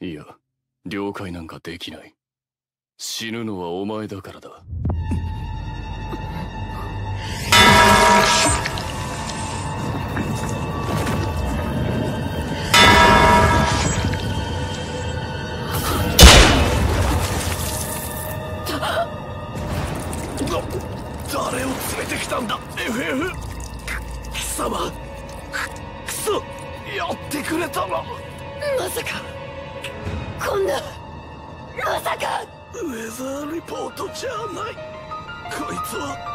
いや、了解なんかできない。死ぬのはお前だからだ。 誰を連れてきたんだ FF。 貴様くそやってくれたな。 まさかこんな、まさか。 ウェザーリポートじゃない。こいつは